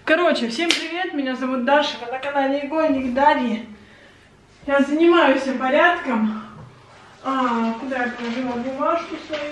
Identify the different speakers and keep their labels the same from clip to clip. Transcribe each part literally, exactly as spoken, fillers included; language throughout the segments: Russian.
Speaker 1: Короче, всем привет, меня зовут Даша, вы на канале Игольник Дарьи. Я занимаюсь порядком. А, куда я положила бумажку свою?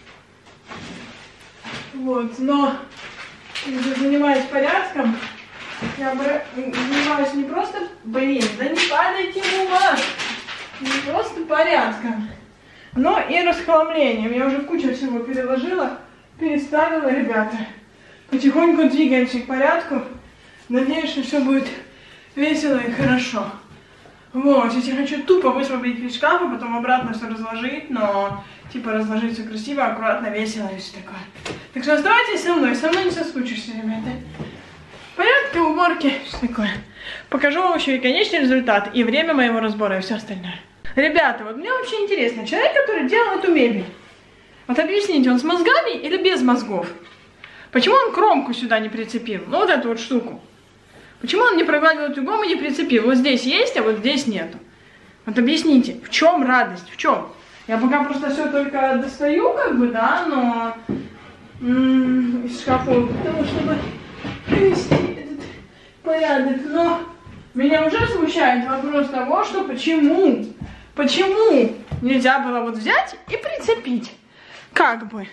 Speaker 1: Вот, но я занимаюсь порядком. Я занимаюсь не просто, блин, да не падайте бумажку, не просто порядком, но и расхламлением. Я уже кучу всего переложила, переставила, ребята. Потихоньку двигаемся к порядку. Надеюсь, что все будет весело и хорошо. Вот, сейчас я хочу тупо высвободить из шкафа, потом обратно все разложить, но типа разложить все красиво, аккуратно, весело и все такое. Так что оставайтесь со мной, со мной не соскучишься, ребята. Порядка, уборки, все такое. Покажу вам еще и конечный результат, и время моего разбора, и все остальное. Ребята, вот мне вообще интересно, человек, который делал эту мебель, вот объясните, он с мозгами или без мозгов? Почему он кромку сюда не прицепил? Ну, вот эту вот штуку. Почему он не прогладил эту гому и не прицепил? Вот здесь есть, а вот здесь нету. Вот объясните, в чем радость, в чем? Я пока просто все только достаю, как бы, да, но м-м, из шкафов, потому чтобы привести этот порядок. Но меня уже смущает вопрос того, что почему, почему нельзя было вот взять и прицепить, как бы.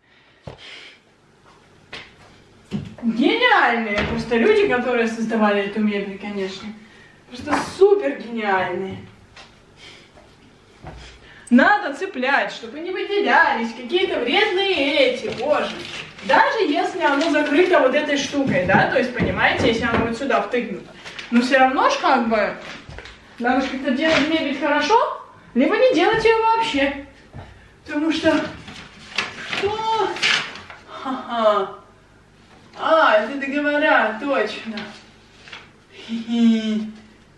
Speaker 1: Гениальные просто люди, которые создавали эту мебель, конечно. Просто супер гениальные. Надо цеплять, чтобы не выделялись какие-то вредные эти, боже. Даже если оно закрыто вот этой штукой, да, то есть, понимаете, если оно вот сюда втыкнуто. Но все равно ж как бы, надо же как-то делать мебель хорошо, либо не делать ее вообще. Потому что, что? Ха-ха. А, это договора, точно. Хи-хи.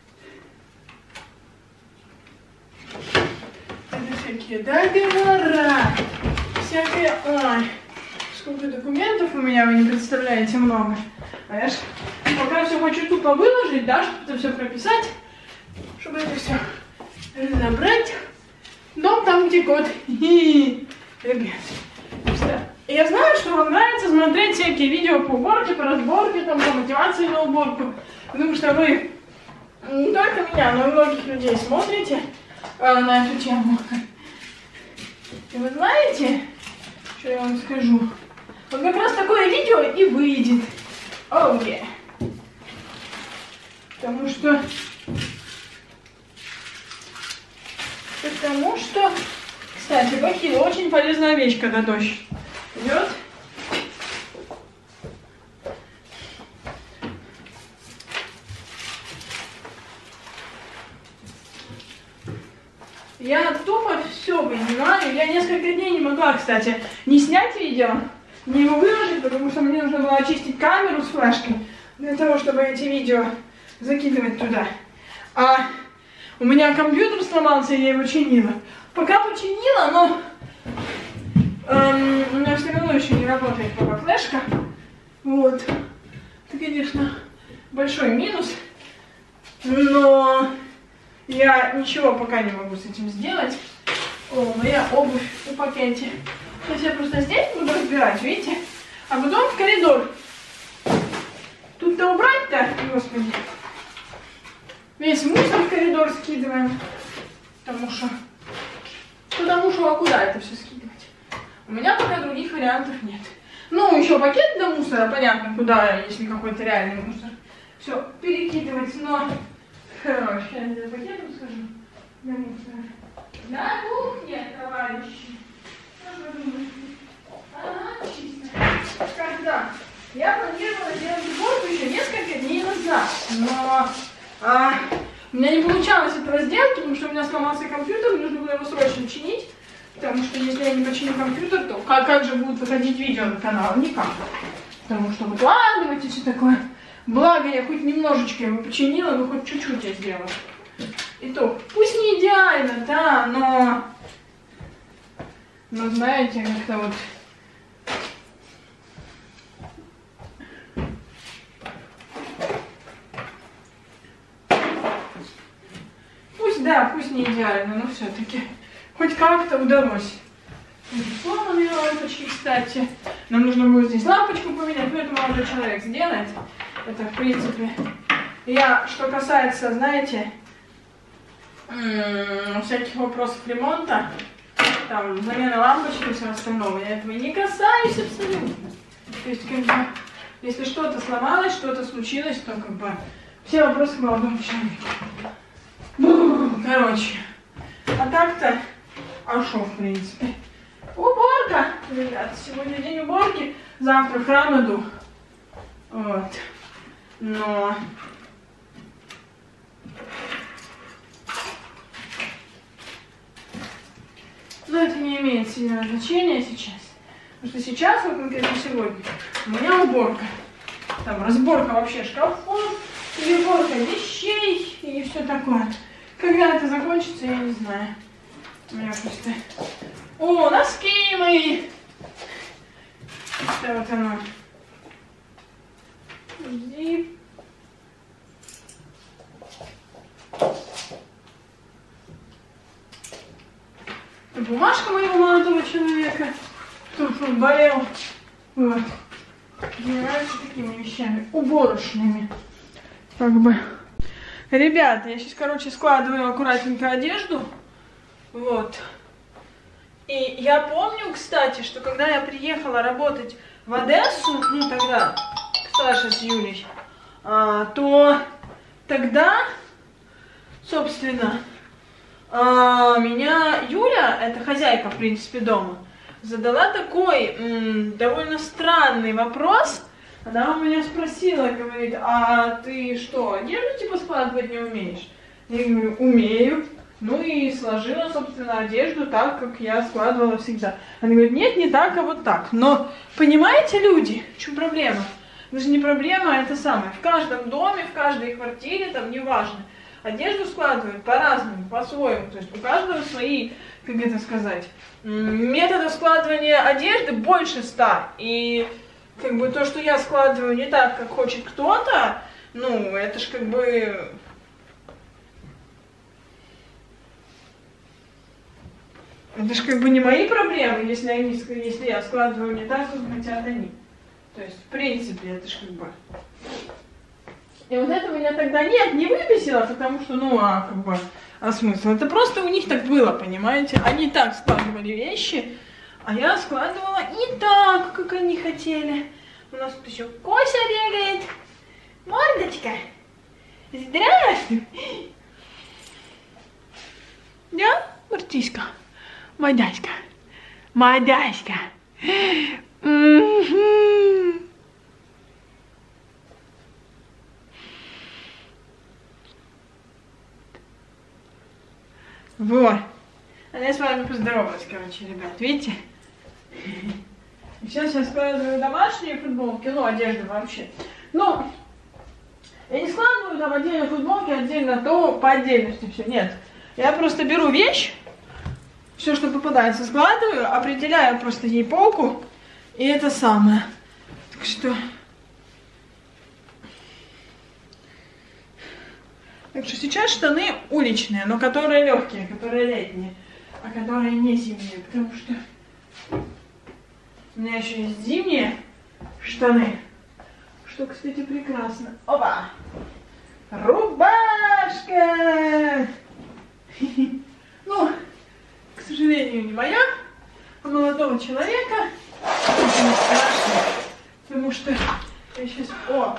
Speaker 1: Это всякие договора. Всякие... Ой, сколько документов у меня, вы не представляете, много. А я ж пока все хочу тупо выложить, да, чтобы это все прописать, чтобы это все разобрать. Дом там где кот. Ребят, просто... Я знаю, что вам нравится смотреть всякие видео по уборке, по разборке, там, по мотивации на уборку. Потому что вы не только меня, но и многих людей смотрите э, на эту тему. И вы знаете, что я вам скажу? Вот как раз такое видео и выйдет. Оу, oh, yeah. Потому что... Потому что... Кстати, бахила очень полезная вещь, когда дождь идет. Я тупо все понимаю. Я несколько дней не могла, кстати, не снять видео, не его выложить, потому что мне нужно было очистить камеру с флешкой для того, чтобы эти видео закидывать туда. А у меня компьютер сломался, я его чинила. Пока починила, но эм, у меня все равно еще не работает пока флешка. Вот. Это, конечно, большой минус. Но я ничего пока не могу с этим сделать. О, моя обувь в пакете. Сейчас я просто здесь буду разбирать, видите? А потом в коридор. Тут-то убрать-то, господи. Весь мусор в коридор скидываем. Потому что... Потому что, а куда это все скидывать? У меня пока других вариантов нет. Ну, еще пакет для мусора, понятно, куда, если какой-то реальный мусор. Все, перекидывать, но... Хорошо, сейчас я за пакетом схожу. Для мусора. На кухне, товарищи. Что вы думаете? Ага, чисто. Когда? Я планировала делать уборку еще несколько дней назад, но... А... У меня не получалось этого сделать, потому что у меня сломался компьютер, нужно было его срочно чинить. Потому что если я не починю компьютер, то как, как же будут выходить видео на канал? Никак. Потому что выкладывать и все такое. Благо я хоть немножечко его починила, но хоть чуть-чуть я сделала. И то, пусть не идеально, да, но... Но знаете, как-то вот... Да, пусть не идеально, но все-таки хоть как-то удалось. Сломанные лампочки, кстати. Нам нужно будет здесь лампочку поменять, но это молодой человек сделает. Это, в принципе, я, что касается, знаете, всяких вопросов ремонта, там, замена лампочки и всего остального, я этого не касаюсь абсолютно. То есть, как бы, если что-то сломалось, что-то случилось, то, как бы, все вопросы к молодому человеку. Короче, а так-то, а шо, в принципе. Уборка, ребята, сегодня день уборки, завтра в храм иду. Вот. Но... Но это не имеет сильного значения сейчас. Потому что сейчас, вот конкретно сегодня, у меня уборка. Там разборка вообще шкафов, уборка вещей и все такое. Когда это закончится, я не знаю. У меня просто... О, носки мои! Это вот оно. Зип. Бумажка моего молодого человека. Тут он болел. Вот. Занимается такими вещами. Уборочными. Как бы. Ребята, я сейчас, короче, складываю аккуратненько одежду. Вот. И я помню, кстати, что когда я приехала работать в Одессу, ну тогда, к Саше с Юлей, а, то тогда, собственно, а, меня Юля, это хозяйка, в принципе, дома, задала такой м, довольно странный вопрос. Она у меня спросила, говорит, а ты что, одежду типа складывать не умеешь? Я говорю, умею. Ну и сложила, собственно, одежду так, как я складывала всегда. Она говорит, нет, не так, а вот так. Но, понимаете, люди, в чем проблема? Это же не проблема, а это самое. В каждом доме, в каждой квартире, там, неважно, одежду складывают по-разному, по-своему. То есть у каждого свои, как это сказать, методы складывания одежды больше ста. И как бы то, что я складываю не так, как хочет кто-то, ну, это ж как бы... Это же как бы не мои проблемы, если, они, если я складываю не так, как хотят они. То есть, в принципе, это же как бы... И вот это меня тогда нет, не выбесило, потому что, ну, а как бы, а смысл? Это просто у них так было, понимаете? Они так складывали вещи, а я складывала не так, как они хотели. У нас тут еще Кося бегает. Мордочка. Здравствуй. Да, Мартиська? Мадяська. Мадяська. Mm-hmm. Вот. А я с вами поздоровалась, короче, ребят. Видите? Сейчас я складываю домашние футболки, ну, одежду вообще. Ну, я не складываю там отдельно футболки, отдельно то, по отдельности все. Нет. Я просто беру вещь, все, что попадается, складываю, определяю просто ей полку, и это самое. Так что... Так что сейчас штаны уличные, но которые легкие, которые летние, а которые не зимние, потому что у меня еще есть зимние штаны, что, кстати, прекрасно. Опа! Рубашка! Ну, к сожалению, не моя, а молодого человека. Это не страшно, потому что я сейчас... О!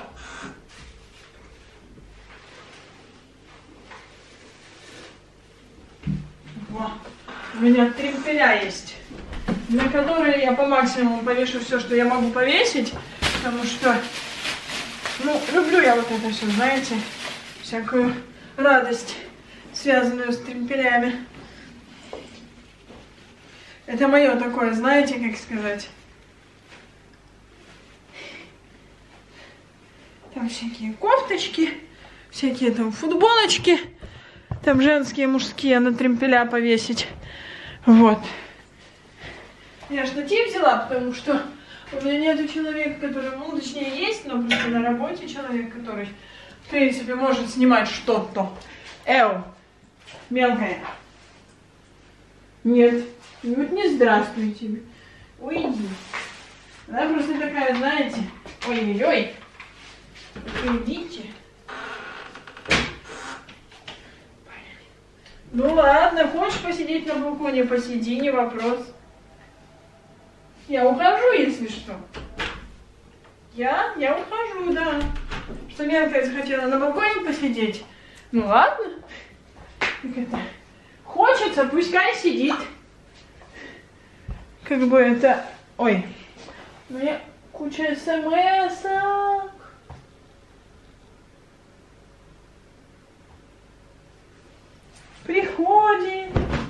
Speaker 1: Во. У меня тримпеля есть, на которые я по максимуму повешу все, что я могу повесить, потому что, ну, люблю я вот это все, знаете, всякую радость, связанную с тримпелями. Это мое такое, знаете, как сказать. Там всякие кофточки, всякие там футболочки, там женские, мужские, на тримпеля повесить. Вот. Я штатив взяла, потому что у меня нету человека, который, ну, точнее, есть, но просто на работе человек, который, в принципе, может снимать что-то. Эу, мелкая. Нет. Вот не здравствуйте. Уйди. Она просто такая, знаете, ой-ой-ой. идите. Ну ладно, хочешь посидеть на балконе, посиди, не вопрос. Я ухожу, если что. Я, я ухожу, да. Что Ленка захотела на балконе посидеть. Ну ладно. Как это? Хочется, пускай сидит. Как бы это... Ой. У меня куча смс-ок. Приходит.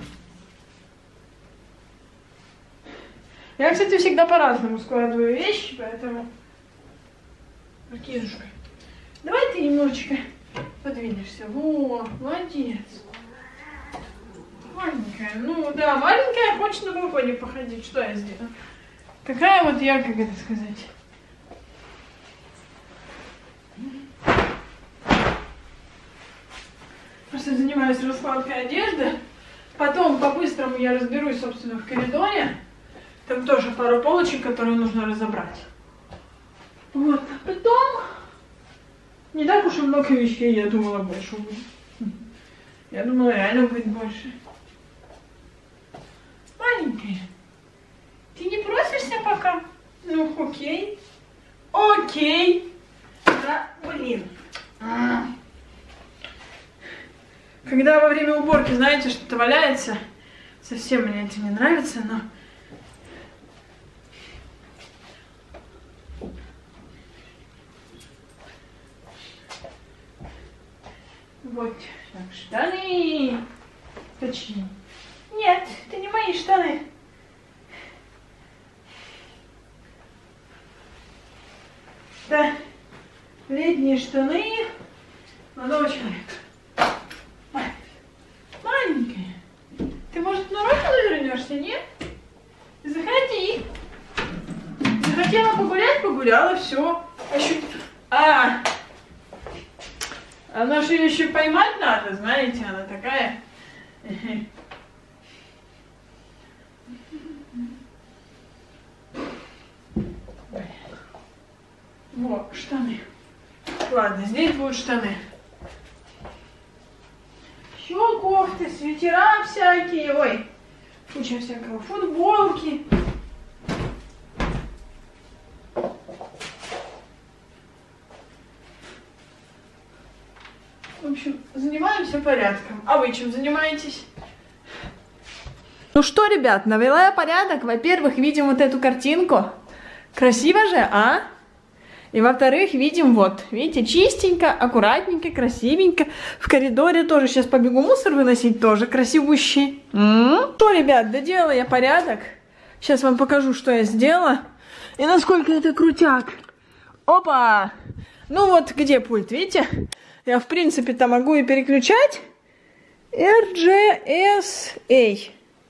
Speaker 1: Я, кстати, всегда по-разному складываю вещи, поэтому... Аркишушка, давай ты немножечко подвинешься. Во, молодец. Маленькая. Ну да, маленькая хочет на балконе походить. Что я сделаю? Какая вот я, как это сказать? Просто занимаюсь раскладкой одежды. Потом по-быстрому я разберусь, собственно, в коридоре. Там тоже пару полочек, которые нужно разобрать. Вот. А потом... Не так уж и много вещей, я думала, больше будет. Я думала, реально будет больше. Маленькая. Ты не просишься пока? Ну, окей. Окей. Да, блин. А. Когда во время уборки, знаете, что-то валяется, совсем мне это не нравится, но... Вот, так, штаны. Точнее. Нет, это не мои штаны. Да, летние штаны молодого человека. Маленькая. Ты, может, на работу вернешься, нет? Заходи. Захотела погулять, погуляла, все. А, еще... а, она же ее еще поймать надо, знаете, она такая. Вот, штаны. Ладно, здесь будут штаны. Еще кофты, свитера всякие, ой, куча всякого, футболки. В общем, занимаемся порядком. А вы чем занимаетесь? Ну что, ребят, навела я порядок. Во-первых, видим вот эту картинку. Красиво же, а? И во-вторых, видим вот, видите, чистенько, аккуратненько, красивенько. В коридоре тоже сейчас побегу мусор выносить, тоже красивущий. М-м-м. Что, ребят, доделала я порядок. Сейчас вам покажу, что я сделала. И насколько это крутяк. Опа! Ну вот, где пульт, видите? Я, в принципе-то могу и переключать. эр джи эс эй.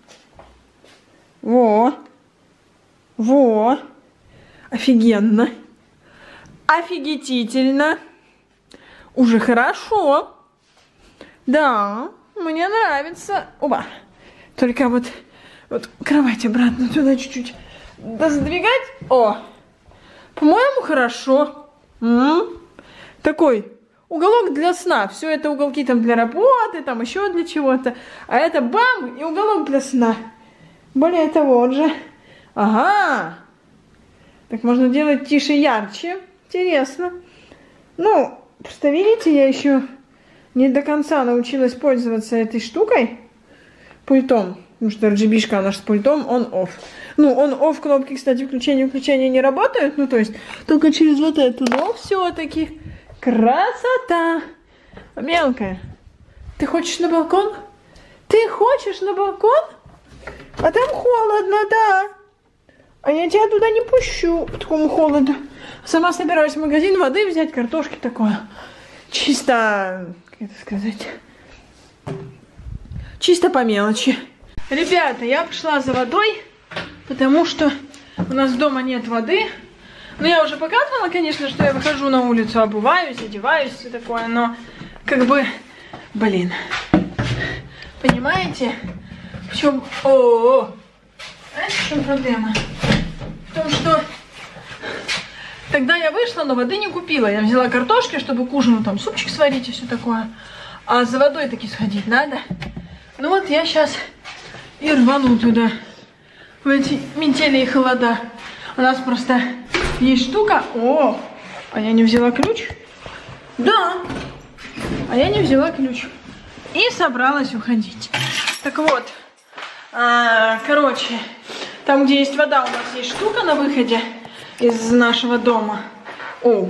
Speaker 1: Во. Во. Офигенно. Офигетительно. Уже хорошо. Да, мне нравится. Оба. Только вот, вот кровать обратно туда чуть-чуть сдвигать. О, по-моему, хорошо. М-м. Такой уголок для сна. Все это уголки там для работы, там еще для чего-то. А это бам, и уголок для сна. Более того, он же... Ага. Так можно делать тише, ярче. Интересно. Ну, просто видите, я еще не до конца научилась пользоваться этой штукой. Пультом. Потому что эр джи би-шка, она же с пультом on-off. Ну, on-off кнопки, кстати, включения-выключения не работают. Ну, то есть, только через вот эту. Но все-таки красота. Мелкая. Ты хочешь на балкон? Ты хочешь на балкон? А там холодно, да. А я тебя туда не пущу по такому холоду. Сама собираюсь в магазин воды взять, картошки такое. Чисто, как это сказать, чисто по мелочи. Ребята, я пошла за водой, потому что у нас дома нет воды. Ну, я уже показывала, конечно, что я выхожу на улицу, обуваюсь, одеваюсь, все такое, но как бы, блин, понимаете, в чем... О-о-о. Знаете, в чем проблема? В том, что Тогда я вышла, но воды не купила. Я взяла картошки, чтобы к ужину там супчик сварить и все такое. А за водой таки сходить надо. Ну вот я сейчас и рвану туда, в эти метели и холода. У нас просто есть штука. О, а я не взяла ключ? Да, а я не взяла ключ. И собралась уходить. Так вот, а, короче, там, где есть вода, у нас есть штука на выходе из нашего дома. О.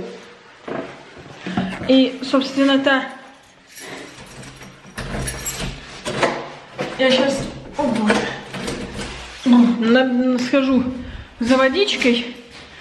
Speaker 1: И, собственно-то, я сейчас, о боже, на, схожу за водичкой.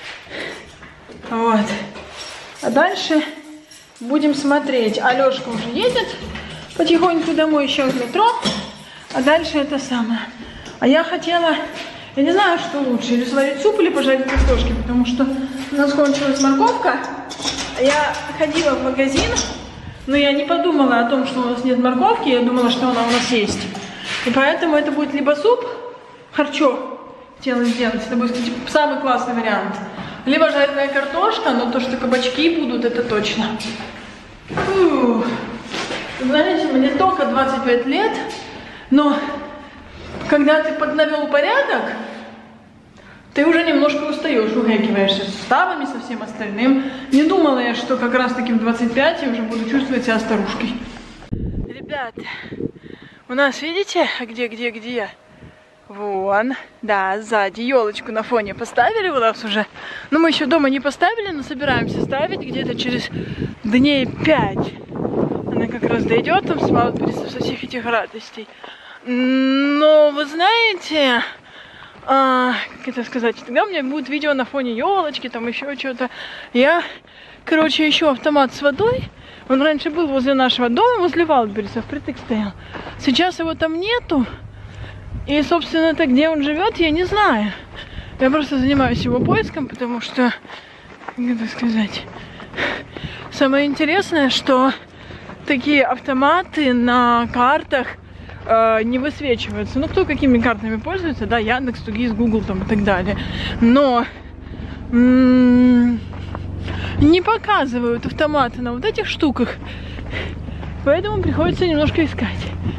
Speaker 1: Вот. А дальше будем смотреть. Алёшка уже едет потихоньку домой, еще в метро. А дальше это самое. А я хотела... Я не знаю, что лучше, или сварить суп, или пожарить картошки, потому что у нас кончилась морковка. Я ходила в магазин, но я не подумала о том, что у нас нет морковки, я думала, что она у нас есть. И поэтому это будет либо суп, харчо хотела сделать, это будет, кстати, самый классный вариант, либо жареная картошка, но то, что кабачки будут, это точно. Фух. Знаете, мне только двадцать пять лет, но... Когда ты поднавел порядок, ты уже немножко устаешь, угекиваешься с суставами, со всем остальным. Не думала я, что как раз таки в двадцать пять я уже буду чувствовать себя старушкой. Ребята, у нас, видите, где, где, где? Вон, да, сзади елочку на фоне поставили у нас уже. Но мы еще дома не поставили, но собираемся ставить где-то через дней пять. Она как раз дойдет там с Валберисов, со всех этих радостей. Но вы знаете, а, как это сказать, тогда у меня будет видео на фоне елочки, там еще что-то. Я, короче, ищу автомат с водой. Он раньше был возле нашего дома, возле Валберисов, впритык стоял. Сейчас его там нету. И, собственно-то, где он живет, я не знаю. Я просто занимаюсь его поиском, потому что, как это сказать, самое интересное, что такие автоматы на картах не высвечиваются. Ну, кто какими картами пользуется, да, Яндекс, Тугис, Google там и так далее. Но м-м, не показывают автоматы на вот этих штуках. Поэтому приходится немножко искать.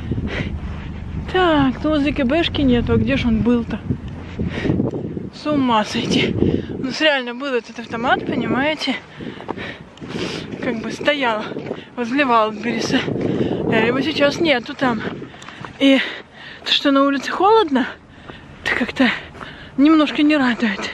Speaker 1: Так, ну возле КБшки нету, а где же он был-то? С ума сойти. У нас реально был этот автомат, понимаете? Как бы стоял возле Валбериса. А его сейчас нету там. И то, что на улице холодно, это как-то немножко не радует.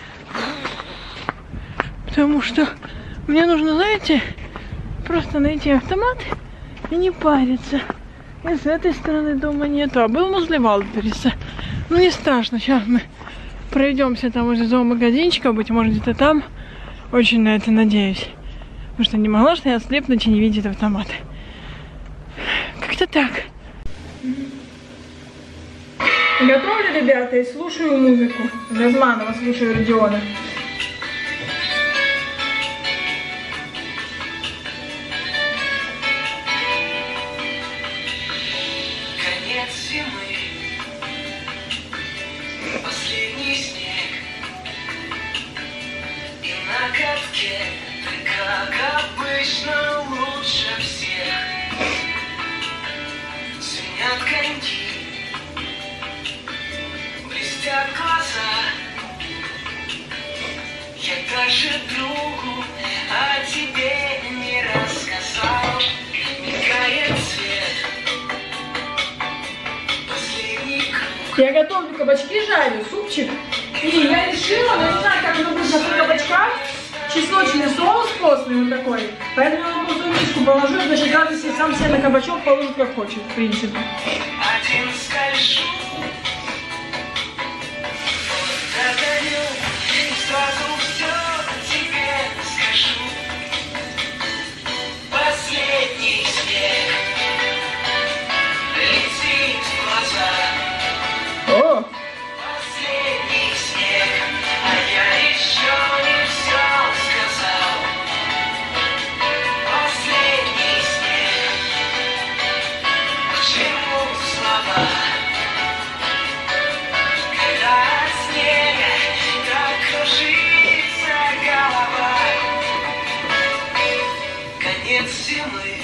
Speaker 1: Потому что мне нужно, знаете, просто найти автомат и не париться. И с этой стороны дома нету, а был возле Валбериса. Ну не страшно, сейчас мы пройдемся там возле зоомагазинчика, быть может где-то там. Очень на это надеюсь. Потому что не могла что я ослепнуть и не видеть автоматы. Как-то так. Готовлю, ребята, и слушаю музыку. Газманова, слушаю Родиона.
Speaker 2: Конец зимы, последний снег, и на катке ты, как обычно, лучше всех. Звенят коньки, блестят глаза. Я даже другу о тебе не рассказал. Мигает свет, последний круг.
Speaker 1: Я готовлю кабачки, жарю, супчик. И я решила, но не знаю, как оно будет на кабачках. Чесночный соус постный вот такой. Поэтому я его просто в миску положу, значит, каждый себе сам себе на кабачок положит как хочет, в принципе.
Speaker 2: Один скольжу, догоню, и сразу все тебе скажу. Последний снег летит в глаза.
Speaker 1: О!
Speaker 2: Последний снег, а я еще не все сказал. Последний снег, к чему слова? нет зимы,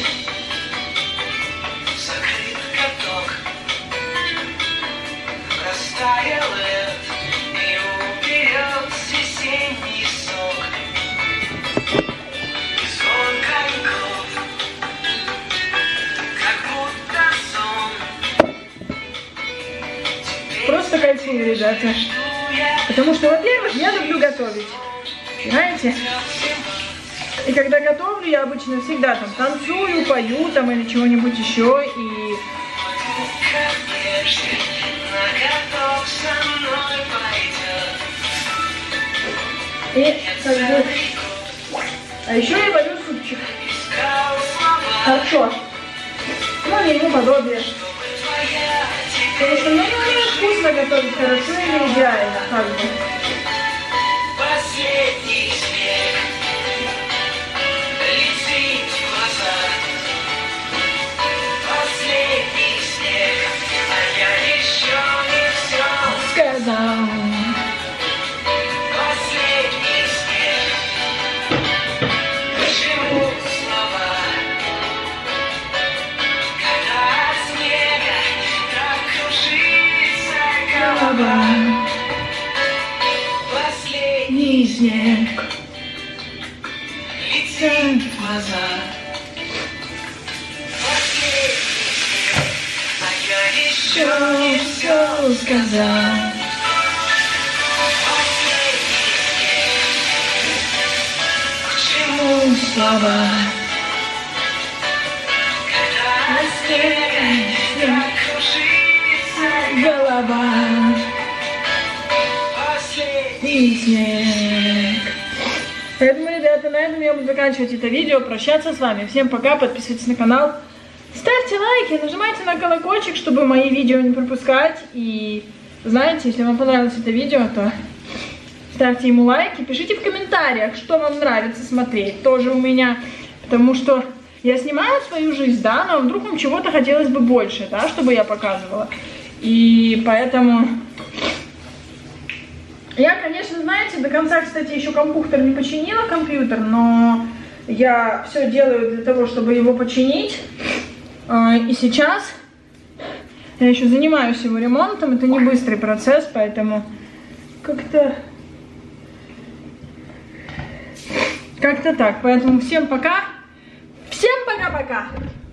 Speaker 2: закрыт каток, растаял лед и уберет весенний сок. И звон коньков, как будто сон.
Speaker 1: Просто кайфую, ребята. Потому что, во-первых, я люблю готовить. Понимаете? И когда готовлю, я обычно всегда там танцую, пою там или чего-нибудь еще. И... И как бы... А еще я варю супчик. Хорошо. Ну, не ему подобие. Потому что, ну, не умею вкусно готовить, хорошо или идеально, как бы.
Speaker 2: Последний снег летит в глаза. Последний снег, а я еще не все
Speaker 1: Сказал.
Speaker 2: Последний снег. Почему слова, когда от снега так кружится голова?
Speaker 1: Последний снег
Speaker 2: летит в глаза. Последний снег, а я еще не все
Speaker 1: сказал.
Speaker 2: Последний снег. Почему
Speaker 1: Слова.
Speaker 2: когда от снега так кружится
Speaker 1: Голова.
Speaker 2: последний
Speaker 1: Снег. Поэтому, ребята, на этом я буду заканчивать это видео, прощаться с вами. Всем пока, подписывайтесь на канал, ставьте лайки, нажимайте на колокольчик, чтобы мои видео не пропускать. И знаете, если вам понравилось это видео, то ставьте ему лайки, пишите в комментариях, что вам нравится смотреть тоже у меня. Потому что я снимаю свою жизнь, да, но вдруг вам чего-то хотелось бы больше, да, чтобы я показывала. И поэтому... Я, конечно, знаете, до конца, кстати, еще компьютер не починила, компьютер, но я все делаю для того, чтобы его починить. И сейчас я еще занимаюсь его ремонтом, это не быстрый процесс, поэтому как-то как-то так. Поэтому всем пока, всем пока-пока!